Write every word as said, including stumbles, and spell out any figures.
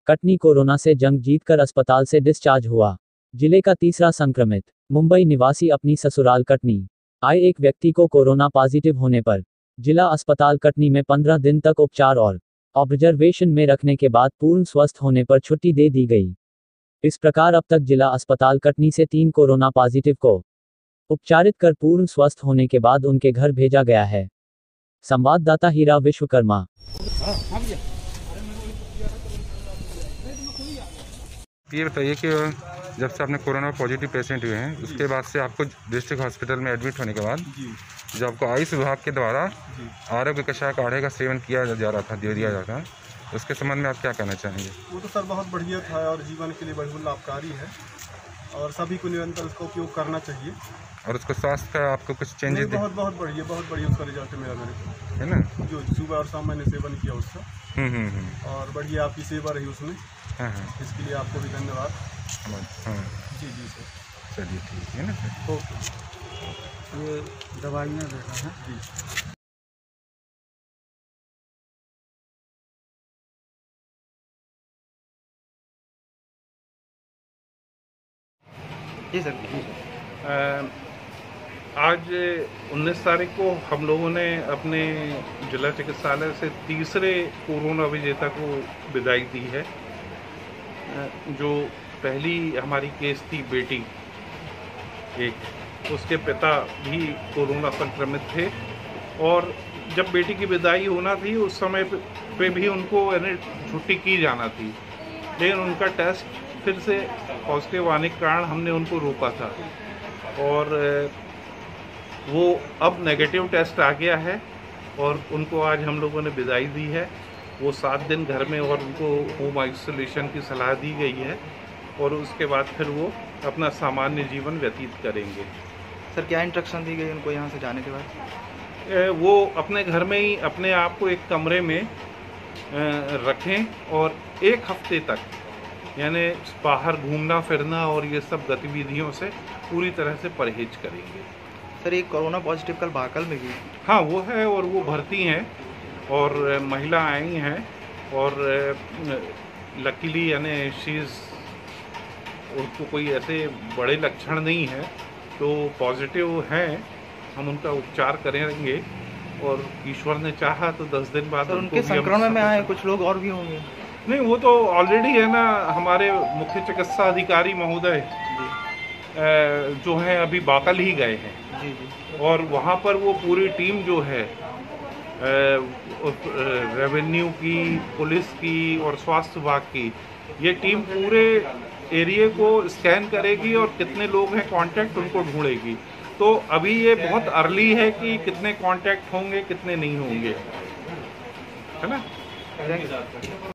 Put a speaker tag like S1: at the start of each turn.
S1: Katni corona से जंग जीतकर अस्पताल से डिस्चार्ज हुआ। जिले का तीसरा संक्रमित मुंबई निवासी अपनी ससुराल कटनी आए एक व्यक्ति को कोरोना पॉजिटिव होने पर जिला अस्पताल कटनी में पंद्रह दिन तक उपचार और ऑब्जर्वेशन में रखने के बाद पूर्ण स्वस्थ होने पर छुट्टी दे दी गई। इस प्रकार अब तक जिला अस्पताल कटनी से तीन कोरोना पॉजिटिव को उपचारित कर पूर्ण स्वस्थ होने के बाद उनके घर भेजा गया है। संवाददाता हीरा विश्वकर्मा।
S2: ये बताइए कि जब से आपने कोरोना पॉजिटिव पेशेंट हुए हैं उसके बाद से आपको डिस्ट्रिक्ट हॉस्पिटल में एडमिट होने के बाद जो आपको आयुष विभाग के द्वारा आरोग्य कषाय काढ़े का सेवन किया जा रहा था दे दिया जाता था, उसके संबंध में आप क्या कहना चाहेंगे?
S3: वो तो सर बहुत बढ़िया था और जीवन के लिए बहुत लाभकारी है और सभी को निरंतर उसका उपयोग करना चाहिए।
S2: और उसको स्वास्थ्य का आपको कुछ चेंजेस?
S3: बहुत बहुत बढ़िया बहुत बढ़िया उसका रिजल्ट मेरा मेरे को
S2: है ना, जो
S3: सुबह और शाम मैंने सेवन किया उसका।
S2: हम्म हम्म
S3: और बढ़िया आपकी सेवा रही उसमें।
S2: हाँ हाँ,
S3: इसके लिए आपको भी धन्यवाद।
S2: हाँ
S3: जी जी सर,
S2: चलिए ठीक है ना सर।
S3: ओके, ये दवाइयाँ देना है जी।
S4: जी सर, जी सर। आज उन्नीस तारीख को हम लोगों ने अपने जिला चिकित्सालय से तीसरे कोरोना विजेता को विदाई दी है। जो पहली हमारी केस थी बेटी एक, उसके पिता भी कोरोना संक्रमित थे और जब बेटी की विदाई होना थी उस समय पे भी उनको छुट्टी की जाना थी, लेकिन उनका टेस्ट फिर से पॉजिटिव आने के कारण हमने उनको रोका था और वो अब नेगेटिव टेस्ट आ गया है और उनको आज हम लोगों ने विदाई दी है। वो सात दिन घर में और उनको होम आइसोलेशन की सलाह दी गई है और उसके बाद फिर वो अपना सामान्य जीवन व्यतीत करेंगे।
S5: सर क्या इंस्ट्रक्शन दी गई उनको यहाँ से जाने के बाद?
S4: वो अपने घर में ही अपने आप को एक कमरे में रखें और एक हफ्ते तक यानी बाहर घूमना फिरना और ये सब गतिविधियों से पूरी तरह से परहेज करेंगे।
S5: सर ये कोरोना पॉजिटिव कल बाकल में भी?
S4: हाँ वो है और वो भर्ती हैं और महिला आई हैं और लकीली यानी शीज़ उनको कोई ऐसे बड़े लक्षण नहीं है तो पॉजिटिव हैं, हम उनका उपचार करेंगे और ईश्वर ने चाहा तो दस दिन बाद
S5: उनके संक्रमण में आए कुछ लोग और भी होंगे?
S4: नहीं, वो तो ऑलरेडी है ना, हमारे मुख्य चिकित्सा अधिकारी महोदय जो हैं अभी बाकल ही गए हैं
S5: जी जी।
S4: और वहाँ पर वो पूरी टीम जो है रेवेन्यू की, पुलिस की और स्वास्थ्य विभाग की, ये टीम पूरे एरिया को स्कैन करेगी और कितने लोग हैं कांटेक्ट उनको ढूंढेगी। तो अभी ये बहुत अर्ली है कि कितने कांटेक्ट होंगे कितने नहीं होंगे, है ना।